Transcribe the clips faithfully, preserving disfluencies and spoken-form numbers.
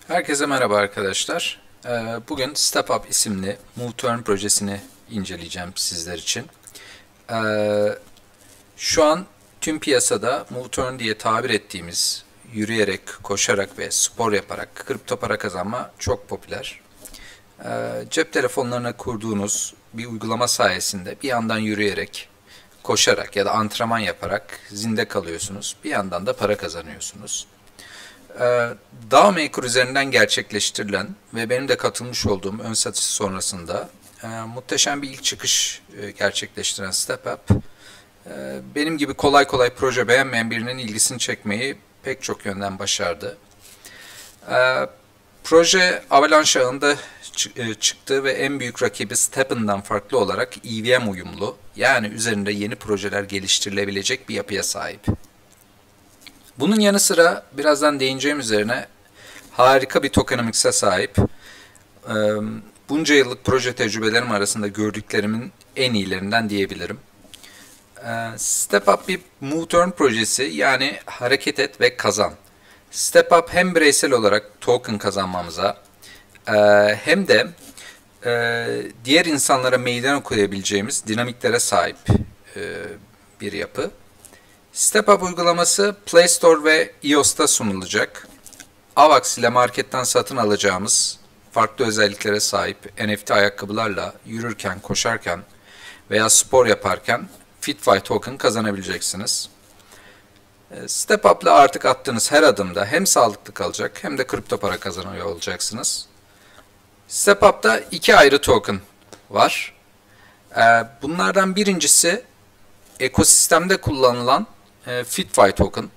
Herkese merhaba arkadaşlar. Ee, Bugün StepUp isimli Move to Earn projesini inceleyeceğim sizler için. Ee, Şu an tüm piyasada Move to Earn diye tabir ettiğimiz yürüyerek, koşarak ve spor yaparak kripto para kazanma çok popüler. Ee, Cep telefonlarına kurduğunuz bir uygulama sayesinde bir yandan yürüyerek, koşarak ya da antrenman yaparak zinde kalıyorsunuz. Bir yandan da para kazanıyorsunuz. DAO-Maker üzerinden gerçekleştirilen ve benim de katılmış olduğum ön satış sonrasında e, muhteşem bir ilk çıkış e, gerçekleştiren StepUp, e, benim gibi kolay kolay proje beğenmeyen birinin ilgisini çekmeyi pek çok yönden başardı. E, proje Avalanche ağında e, çıktı ve en büyük rakibi Stepn'dan farklı olarak E V M uyumlu, yani üzerinde yeni projeler geliştirilebilecek bir yapıya sahip. Bunun yanı sıra birazdan değineceğim üzerine harika bir tokenomics'e sahip. Bunca yıllık proje tecrübelerim arasında gördüklerimin en iyilerinden diyebilirim. StepUp bir Move to Earn projesi, yani hareket et ve kazan. StepUp hem bireysel olarak token kazanmamıza hem de diğer insanlara meydan okuyabileceğimiz dinamiklere sahip bir yapı. StepUp uygulaması Play Store ve iOS'ta sunulacak. Avax ile marketten satın alacağımız farklı özelliklere sahip N F T ayakkabılarla yürürken, koşarken veya spor yaparken FitFi token kazanabileceksiniz. StepUp ile artık attığınız her adımda hem sağlıklı kalacak hem de kripto para kazanıyor olacaksınız. StepUp'ta iki ayrı token var. Bunlardan birincisi ekosistemde kullanılan FitFi token.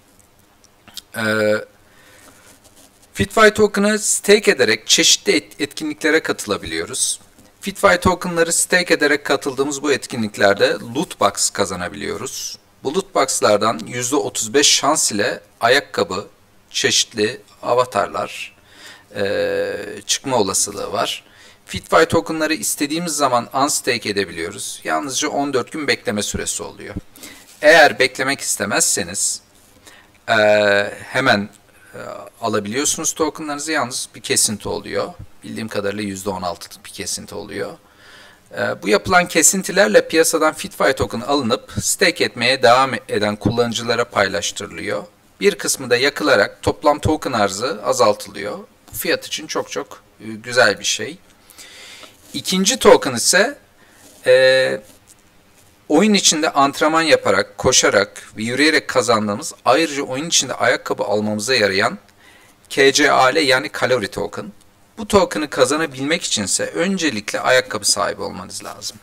FitFi token'ı stake ederek çeşitli etkinliklere katılabiliyoruz. FitFi token'ları stake ederek katıldığımız bu etkinliklerde loot box kazanabiliyoruz. Bu loot box'lardan yüzde otuz beş şans ile ayakkabı, çeşitli avatarlar çıkma olasılığı var. FitFi token'ları istediğimiz zaman unstake edebiliyoruz. Yalnızca on dört gün bekleme süresi oluyor. Eğer beklemek istemezseniz e, hemen e, alabiliyorsunuz tokenlarınızı, yalnız bir kesinti oluyor. Bildiğim kadarıyla yüzde on altılık bir kesinti oluyor. E, bu yapılan kesintilerle piyasadan FitFi token alınıp stake etmeye devam eden kullanıcılara paylaştırılıyor. Bir kısmı da yakılarak toplam token arzı azaltılıyor. Bu fiyat için çok çok e, güzel bir şey. İkinci token ise e, oyun içinde antrenman yaparak, koşarak ve yürüyerek kazandığımız, ayrıca oyun içinde ayakkabı almamıza yarayan K C A L, yani kalori token. Bu token'ı kazanabilmek içinse öncelikle ayakkabı sahibi olmanız lazım.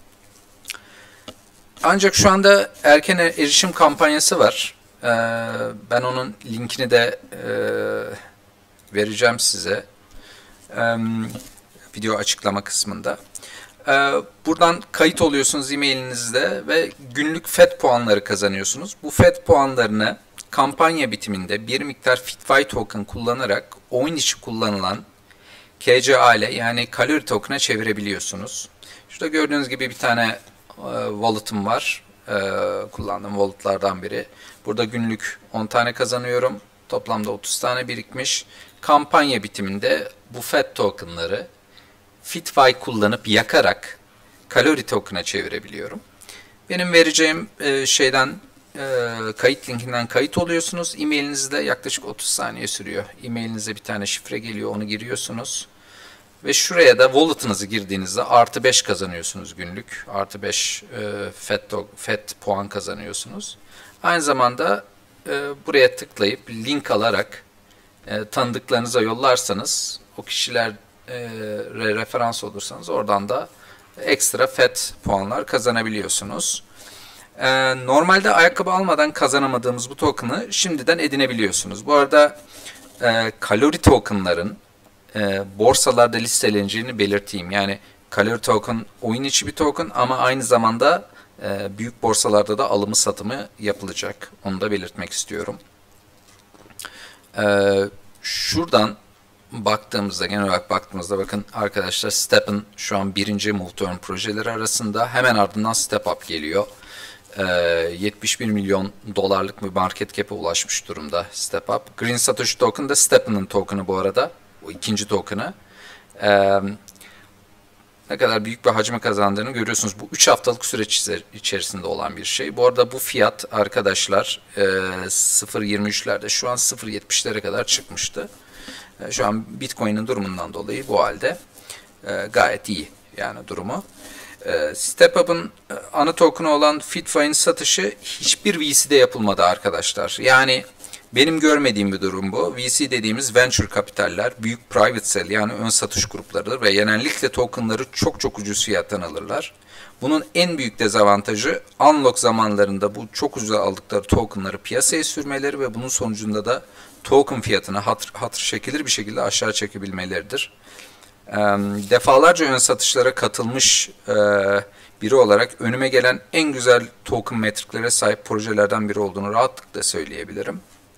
Ancak şu anda erken erişim kampanyası var. Ee, ben onun linkini de e, vereceğim size. Ee, video açıklama kısmında. Buradan kayıt oluyorsunuz e-mailinizde ve günlük F E T puanları kazanıyorsunuz. Bu F E T puanlarını kampanya bitiminde bir miktar FitFi token kullanarak oyun içi kullanılan K C A L, yani kalori token'a çevirebiliyorsunuz. Şurada gördüğünüz gibi bir tane wallet'ım var. Kullandığım wallet'lardan biri. Burada günlük on tane kazanıyorum. Toplamda otuz tane birikmiş. Kampanya bitiminde bu F E T token'ları FitFi kullanıp yakarak kalori token'a çevirebiliyorum. Benim vereceğim e, şeyden e, kayıt linkinden kayıt oluyorsunuz. E-mailinizde yaklaşık otuz saniye sürüyor. E-mailinize bir tane şifre geliyor, onu giriyorsunuz. Ve şuraya da wallet'ınızı girdiğinizde artı beş kazanıyorsunuz günlük. Artı beş e, F E T, F E T puan kazanıyorsunuz. Aynı zamanda e, buraya tıklayıp link alarak e, tanıdıklarınıza yollarsanız, o kişiler E, referans olursanız oradan da ekstra F E T puanlar kazanabiliyorsunuz. E, normalde ayakkabı almadan kazanamadığımız bu token'ı şimdiden edinebiliyorsunuz. Bu arada e, kalori token'ların e, borsalarda listeleneceğini belirteyim. Yani kalori token oyun içi bir token ama aynı zamanda e, büyük borsalarda da alımı satımı yapılacak. Onu da belirtmek istiyorum. E, şuradan baktığımızda, genel olarak baktığımızda bakın arkadaşlar, Step'in şu an birinci Move to Earn projeleri arasında, hemen ardından StepUp geliyor. Ee, yetmiş bir milyon dolarlık bir market cap'e ulaşmış durumda StepUp. Green Satoshi Token da STEP'nin token'ı bu arada. O ikinci token'ı. Ee, ne kadar büyük bir hacme kazandığını görüyorsunuz. Bu üç haftalık süreç içerisinde olan bir şey. Bu arada bu fiyat arkadaşlar e, sıfır virgül yirmi üçlerde şu an sıfır virgül yetmişlere kadar çıkmıştı. E, şu an Bitcoin'in durumundan dolayı bu halde e, gayet iyi yani durumu. E, StepUp'ın ana token'ı olan FitFi'nin satışı hiçbir V C'de yapılmadı arkadaşlar. Yani benim görmediğim bir durum bu. V C dediğimiz venture kapitaller, büyük private sell yani ön satış gruplarıdır ve genellikle tokenları çok çok ucuz fiyattan alırlar. Bunun en büyük dezavantajı unlock zamanlarında bu çok ucuza aldıkları tokenları piyasaya sürmeleri ve bunun sonucunda da token fiyatını hatır, hatır şekilir bir şekilde aşağı çekebilmeleridir. E, defalarca ön satışlara katılmış e, biri olarak önüme gelen en güzel token metriklere sahip projelerden biri olduğunu rahatlıkla söyleyebilirim.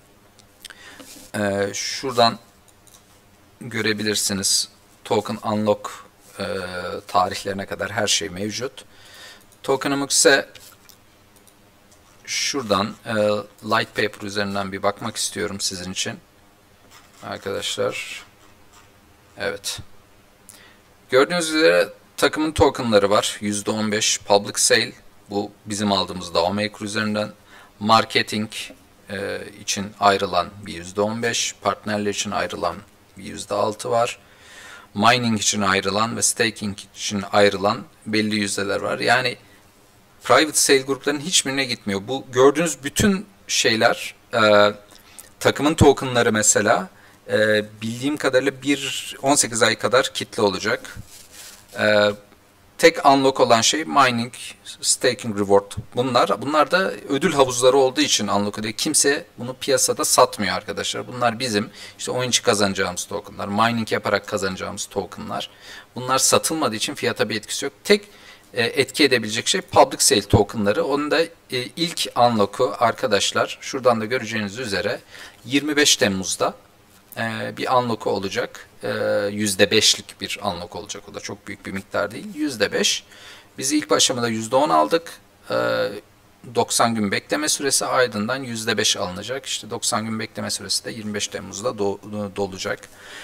Ee, şuradan görebilirsiniz. Token unlock e, tarihlerine kadar her şey mevcut. Token'ımı ise şuradan e, light paper üzerinden bir bakmak istiyorum sizin için. Arkadaşlar. Evet. Gördüğünüz üzere takımın tokenları var. yüzde on beş public sale. Bu bizim aldığımız DAOmaker üzerinden. Marketing e, için ayrılan bir yüzde on beş, partnerler için ayrılan bir yüzde altı var. Mining için ayrılan ve staking için ayrılan belli yüzdeler var. Yani private sale gruplarının hiçbirine gitmiyor. Bu gördüğünüz bütün şeyler e, takımın tokenları mesela e, bildiğim kadarıyla bir on sekiz ay kadar kitle olacak. E, Tek unlock olan şey mining, staking reward. Bunlar bunlar da ödül havuzları olduğu için unlock ediyor. Kimse bunu piyasada satmıyor arkadaşlar. Bunlar bizim işte oyun için kazanacağımız tokenlar, mining yaparak kazanacağımız tokenlar. Bunlar satılmadığı için fiyata bir etkisi yok. Tek e, etki edebilecek şey public sale tokenları. Onun da e, ilk unlock'u arkadaşlar şuradan da göreceğiniz üzere yirmi beş Temmuz'da e, bir unlock'u olacak. yüzde beşlik bir unlock olacak. O da çok büyük bir miktar değil. yüzde beş. Biz ilk aşamada yüzde on aldık. doksan gün bekleme süresi ardından yüzde beş alınacak. İşte doksan gün bekleme süresi de yirmi beş Temmuz'da do dolacak.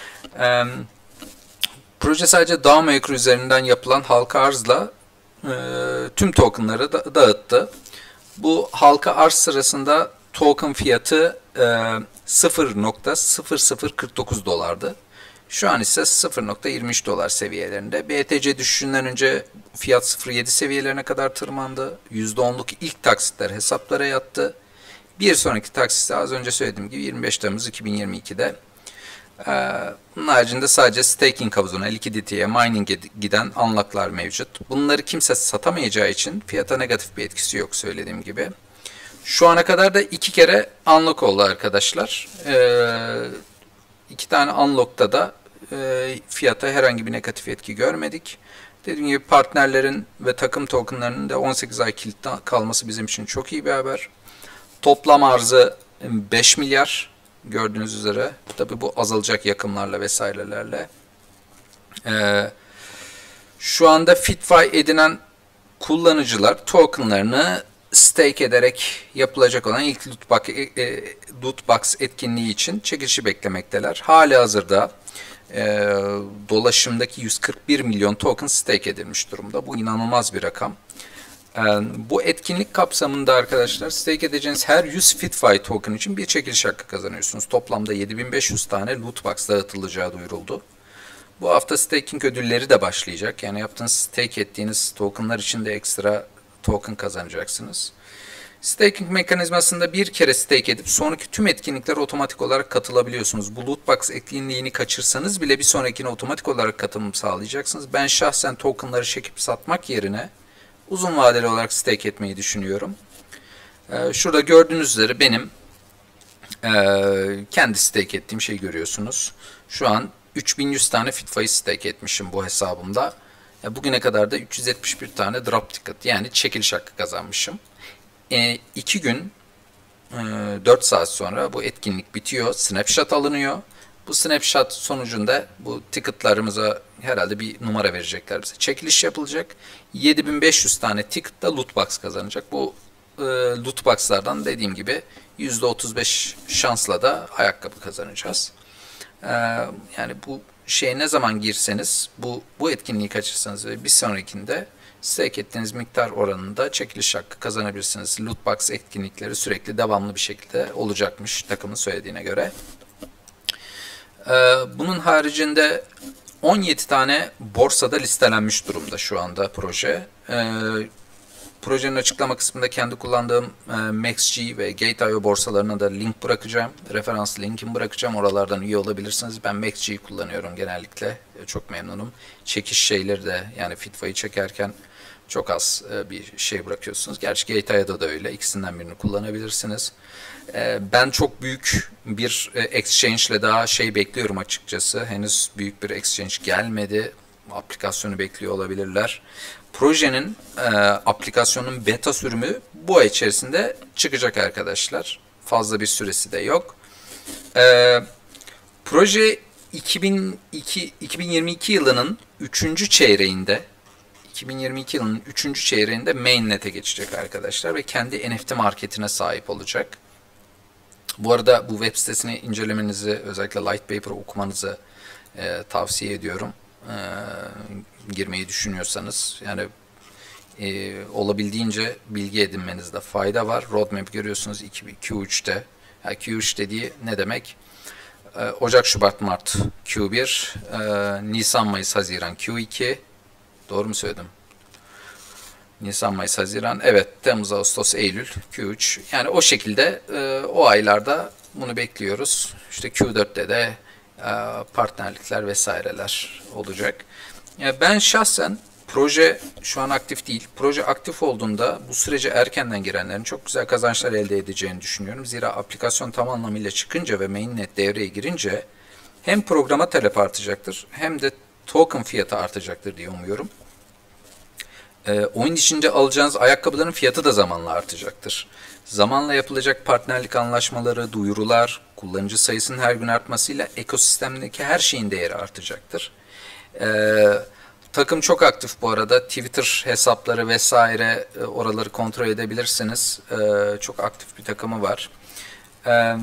Proje sadece DAOmaker üzerinden yapılan halka arzla tüm tokenları da dağıttı. Bu halka arz sırasında token fiyatı sıfır nokta sıfır sıfır kırk dokuz dolardı. Şu an ise sıfır nokta yirmi üç dolar seviyelerinde. B T C düşüşünden önce fiyat sıfır nokta yedi seviyelerine kadar tırmandı. yüzde onluk ilk taksitler hesaplara yattı. Bir sonraki taksit az önce söylediğim gibi yirmi beş Temmuz iki bin yirmi iki'de. Ee, bunun haricinde sadece staking havuzuna, liquidity'ye, mining'e giden unlock'lar mevcut. Bunları kimse satamayacağı için fiyata negatif bir etkisi yok söylediğim gibi. Şu ana kadar da iki kere unlock oldu arkadaşlar. Ee, iki tane unlock'ta da e, fiyata herhangi bir negatif etki görmedik. Dediğim gibi partnerlerin ve takım tokenlarının da on sekiz ay kilitli kalması bizim için çok iyi bir haber. Toplam arzı beş milyar gördüğünüz üzere. Tabi bu azalacak yakımlarla vesairelerle. Ee, şu anda FitFi edinen kullanıcılar tokenlarını stake ederek yapılacak olan ilk lootbox, e, lootbox etkinliği için çekilişi beklemekteler. Hali hazırda e, dolaşımdaki yüz kırk bir milyon token stake edilmiş durumda. Bu inanılmaz bir rakam. E, bu etkinlik kapsamında arkadaşlar stake edeceğiniz her yüz FitFi token için bir çekiliş hakkı kazanıyorsunuz. Toplamda yedi bin beş yüz tane lootbox dağıtılacağı duyuruldu. Bu hafta staking ödülleri de başlayacak. Yani yaptığınız stake ettiğiniz tokenlar için de ekstra token kazanacaksınız. Staking mekanizmasında bir kere stake edip sonraki tüm etkinliklere otomatik olarak katılabiliyorsunuz. Bu lootbox etkinliğini kaçırsanız bile bir sonrakine otomatik olarak katılım sağlayacaksınız. Ben şahsen tokenları çekip satmak yerine uzun vadeli olarak stake etmeyi düşünüyorum. Ee, şurada gördüğünüz üzere benim e, kendi stake ettiğim şeyi görüyorsunuz. Şu an üç bin yüz tane FitFi stake etmişim bu hesabımda. Bugüne kadar da üç yüz yetmiş bir tane drop ticket yani çekiliş hakkı kazanmışım. E, iki gün e, dört saat sonra bu etkinlik bitiyor. Snapshot alınıyor. Bu snapshot sonucunda bu ticketlarımıza herhalde bir numara verecekler bize. Çekiliş yapılacak. yedi bin beş yüz tane ticket da lootbox kazanacak. Bu e, loot box'lardan dediğim gibi yüzde otuz beş şansla da ayakkabı kazanacağız. E, yani bu şeye ne zaman girseniz, bu bu etkinliği kaçırsanız ve bir sonrakinde stake ettiğiniz miktar oranında çekiliş hakkı kazanabilirsiniz. Loot box etkinlikleri sürekli devamlı bir şekilde olacakmış takımın söylediğine göre. Ee, bunun haricinde on yedi tane borsada listelenmiş durumda şu anda proje. Ee, projenin açıklama kısmında kendi kullandığım e, MaxG ve Gate nokta io borsalarına da link bırakacağım. Referans linkimi bırakacağım. Oralardan üye olabilirsiniz. Ben MaxG'yi kullanıyorum genellikle. E, çok memnunum. Çekiş şeyleri de, yani Fitva'yı çekerken çok az e, bir şey bırakıyorsunuz. Gerçi Gate nokta io'da da öyle. İkisinden birini kullanabilirsiniz. E, ben çok büyük bir e, exchange ile daha şey bekliyorum açıkçası. Henüz büyük bir exchange gelmedi. Aplikasyonu bekliyor olabilirler. Projenin, e, aplikasyonun beta sürümü bu ay içerisinde çıkacak arkadaşlar. Fazla bir süresi de yok. E, proje iki bin iki, iki bin yirmi iki yılının üçüncü çeyreğinde iki bin yirmi iki yılının üçüncü çeyreğinde mainnet'e geçecek arkadaşlar ve kendi N F T marketine sahip olacak. Bu arada bu web sitesini incelemenizi, özellikle light paper okumanızı e, tavsiye ediyorum. E, girmeyi düşünüyorsanız, yani e, olabildiğince bilgi edinmenizde fayda var. Roadmap görüyorsunuz Q üç'te. Yani Q üç dediği ne demek? E, Ocak, Şubat, Mart Q bir, e, Nisan, Mayıs, Haziran Q iki. Doğru mu söyledim? Nisan, Mayıs, Haziran. Evet, Temmuz, Ağustos, Eylül Q üç. Yani o şekilde e, o aylarda bunu bekliyoruz. İşte Q dört'te de e, partnerlikler vesaireler olacak. Yani ben şahsen, proje şu an aktif değil. Proje aktif olduğunda bu sürece erkenden girenlerin çok güzel kazançlar elde edeceğini düşünüyorum. Zira aplikasyon tam anlamıyla çıkınca ve mainnet devreye girince hem programa talep artacaktır hem de token fiyatı artacaktır diye umuyorum. E, oyun içinde alacağınız ayakkabıların fiyatı da zamanla artacaktır. Zamanla yapılacak partnerlik anlaşmaları, duyurular, kullanıcı sayısının her gün artmasıyla ekosistemdeki her şeyin değeri artacaktır. E, takım çok aktif bu arada. Twitter hesapları vesaire, e, oraları kontrol edebilirsiniz. E, çok aktif bir takımı var. E,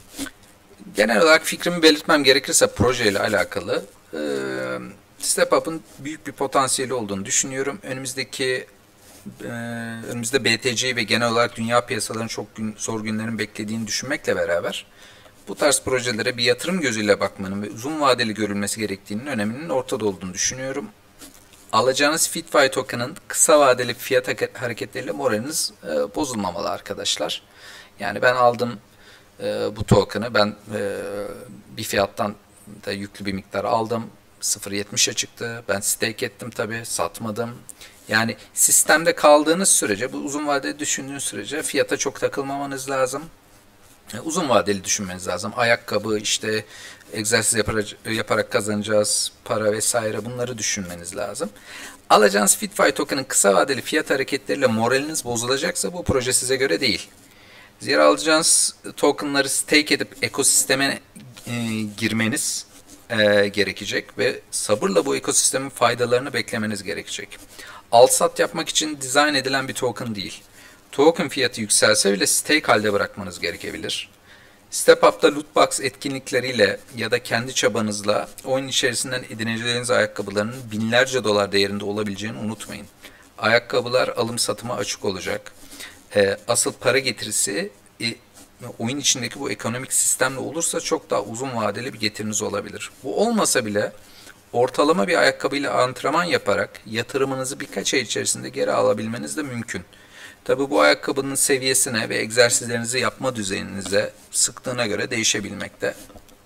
genel olarak fikrimi belirtmem gerekirse projeyle alakalı, e, StepUp'ın büyük bir potansiyeli olduğunu düşünüyorum. Önümüzdeki e, önümüzde B T C ve genel olarak dünya piyasalarının çok gün, zor günlerin beklediğini düşünmekle beraber bu tarz projelere bir yatırım gözüyle bakmanın ve uzun vadeli görülmesi gerektiğinin öneminin ortada olduğunu düşünüyorum. Alacağınız Fitfy token'ın kısa vadeli fiyat hareketleriyle moraliniz e, bozulmamalı arkadaşlar. Yani ben aldım e, bu token'ı, ben e, bir fiyattan da yüklü bir miktar aldım. sıfır virgül yetmişe çıktı. Ben stake ettim tabi, satmadım. Yani sistemde kaldığınız sürece, bu uzun vadeli düşündüğünüz sürece fiyata çok takılmamanız lazım. Uzun vadeli düşünmeniz lazım. Ayakkabı, işte egzersiz yaparak, yaparak kazanacağız para vesaire, bunları düşünmeniz lazım. Alacağınız Fitfy token'ın kısa vadeli fiyat hareketleriyle moraliniz bozulacaksa bu proje size göre değil. Zira alacağınız token'ları stake edip ekosisteme e, girmeniz e, gerekecek ve sabırla bu ekosistemin faydalarını beklemeniz gerekecek. Al-sat yapmak için dizayn edilen bir token değil. Token fiyatı yükselse bile stake halde bırakmanız gerekebilir. StepUp'ta lootbox etkinlikleriyle ya da kendi çabanızla oyun içerisinden edineceğiniz ayakkabıların binlerce dolar değerinde olabileceğini unutmayın. Ayakkabılar alım satıma açık olacak. E, asıl para getirisi e, oyun içindeki bu ekonomik sistemle olursa çok daha uzun vadeli bir getiriniz olabilir. Bu olmasa bile ortalama bir ayakkabıyla antrenman yaparak yatırımınızı birkaç ay içerisinde geri alabilmeniz de mümkün. Tabi bu ayakkabının seviyesine ve egzersizlerinizi yapma düzeninize, sıklığına göre değişebilmekte.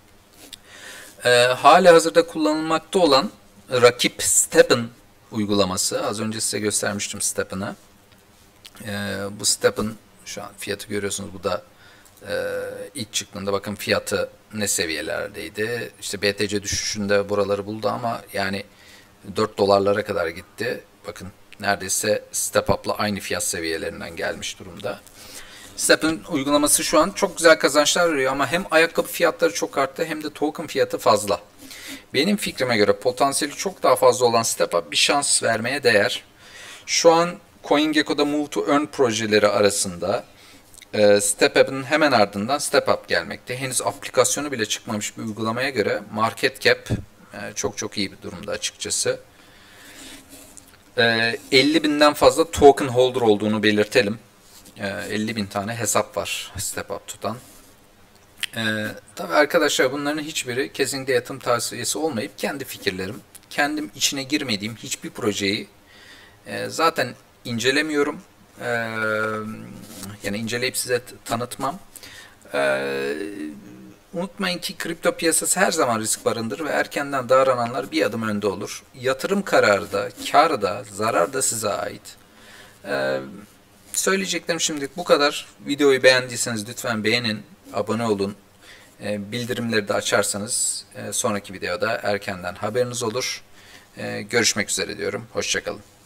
E, hali hazırda kullanılmakta olan rakip Stepn uygulaması, az önce size göstermiştim Stepn'ı. E, bu Stepn şu an fiyatı görüyorsunuz, bu da e, ilk çıktığında bakın fiyatı ne seviyelerdeydi. İşte B T C düşüşünde buraları buldu ama yani dört dolarlara kadar gitti. Bakın neredeyse StepUp'la aynı fiyat seviyelerinden gelmiş durumda. Step'in uygulaması şu an çok güzel kazançlar veriyor ama hem ayakkabı fiyatları çok arttı hem de token fiyatı fazla. Benim fikrime göre potansiyeli çok daha fazla olan StepUp bir şans vermeye değer. Şu an CoinGecko'da Move to Earn projeleri arasında e, StepUp'ın hemen ardından StepUp gelmekte. Henüz aplikasyonu bile çıkmamış bir uygulamaya göre market cap e, çok çok iyi bir durumda açıkçası. E, elli binden fazla token holder olduğunu belirtelim. E, elli bin tane hesap var StepUp tutan. E, tabii arkadaşlar bunların hiçbiri kesinlikle yatırım tavsiyesi olmayıp kendi fikirlerim. Kendim içine girmediğim hiçbir projeyi e, zaten incelemiyorum. Ee, yani inceleyip size tanıtmam. Ee, unutmayın ki kripto piyasası her zaman risk barındırır ve erkenden davrananlar bir adım önde olur. Yatırım kararı da, kar da, zarar da size ait. Ee, söyleyeceklerim şimdilik bu kadar. Videoyu beğendiyseniz lütfen beğenin, abone olun. Ee, bildirimleri de açarsanız e, sonraki videoda erkenden haberiniz olur. Ee, görüşmek üzere diyorum. Hoşça kalın.